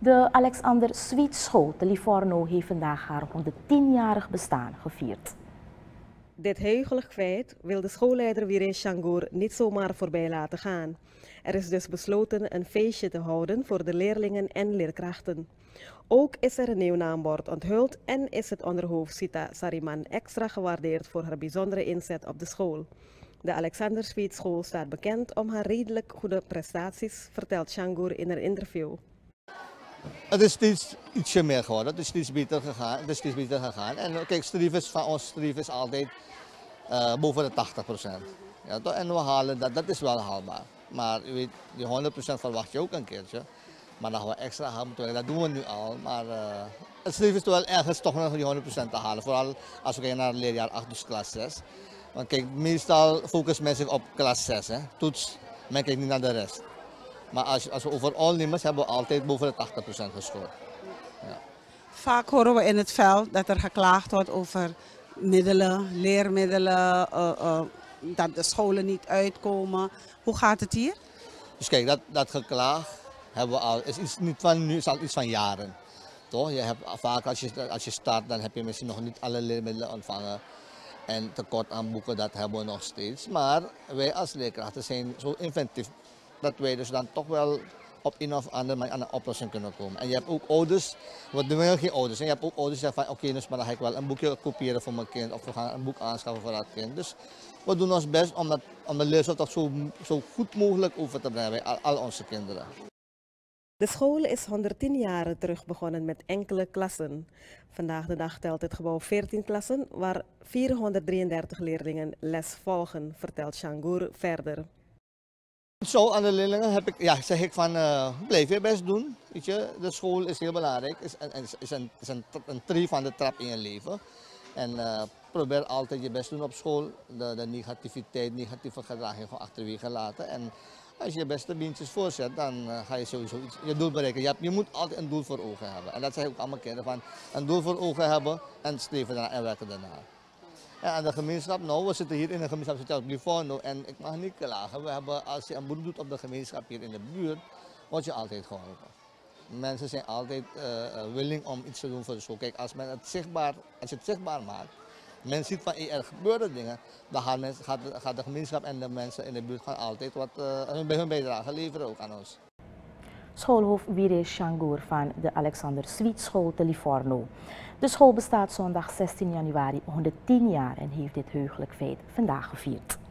De Alexander Sweet School te Livorno heeft vandaag haar 110-jarig bestaan gevierd. Dit heugelijk feit wil de schoolleider Wire Shangoor niet zomaar voorbij laten gaan. Er is dus besloten een feestje te houden voor de leerlingen en leerkrachten. Ook is er een nieuw naambord onthuld en is het onderhoofd Sita Sariman extra gewaardeerd voor haar bijzondere inzet op de school. De Alexander Sweet School staat bekend om haar redelijk goede prestaties, vertelt Shangoor in een interview. Het is steeds ietsje meer geworden, het is steeds beter gegaan. En kijk, streef is altijd boven de 80%. Ja, toch? En we halen dat is wel haalbaar. Maar u weet, die 100% verwacht je ook een keertje. Maar dan gaan we extra hard moeten werken, dat doen we nu al. Maar het streef is wel ergens toch nog die 100% te halen. Vooral als we kijken naar leerjaar 8, dus klas 6. Want kijk, meestal focussen mensen zich op klas 6, hè. Toets, men kijkt niet naar de rest. Maar als we overal nemen, hebben we altijd boven de 80% gescoord. Ja. Vaak horen we in het veld dat er geklaagd wordt over middelen, leermiddelen, dat de scholen niet uitkomen. Hoe gaat het hier? Dus kijk, dat geklaag hebben we al, is iets niet van nu, is al iets van jaren. Toch? Je hebt vaak als je start, dan heb je misschien nog niet alle leermiddelen ontvangen. En tekort aan boeken, dat hebben we nog steeds. Maar wij als leerkrachten zijn zo inventief dat wij dus dan toch wel op een of andere manier aan een oplossing kunnen komen. En je hebt ook ouders, we doen wel geen ouders, en je hebt ook ouders die zeggen van oké, dus maar dan ga ik wel een boekje kopiëren voor mijn kind of we gaan een boek aanschaffen voor dat kind. Dus we doen ons best om de leerstof toch zo goed mogelijk over te brengen bij al onze kinderen. De school is 110 jaar terug begonnen met enkele klassen. Vandaag de dag telt het gebouw 14 klassen waar 433 leerlingen les volgen, vertelt Shangoor verder. Zo aan de leerlingen zeg ik van blijf je best doen. Weet je? De school is heel belangrijk, is een tree van de trap in je leven. En probeer altijd je best doen op school, de negatieve gedraging gewoon achterwege laten. En als je je beste beentjes voorzet, dan ga je sowieso je doel bereiken. Je moet altijd een doel voor ogen hebben. En dat zeg ik ook allemaal kinderen, van een doel voor ogen hebben en streven daarna en werken daarna. Ja, en de gemeenschap, nou, we zitten hier in een gemeenschap op Livorno en ik mag niet klagen. Als je een beroep doet op de gemeenschap hier in de buurt, word je altijd geholpen. Mensen zijn altijd willing om iets te doen voor de school. Kijk, als je het zichtbaar maakt, men ziet van er gebeuren dingen, dan gaat de gemeenschap en de mensen in de buurt gaan altijd hun bijdrage leveren ook aan ons. Schoolhoofd Wire Shangoor van de Alexander Sweet School te Livorno. De school bestaat zondag 16 januari 110 jaar en heeft dit heugelijk feit vandaag gevierd.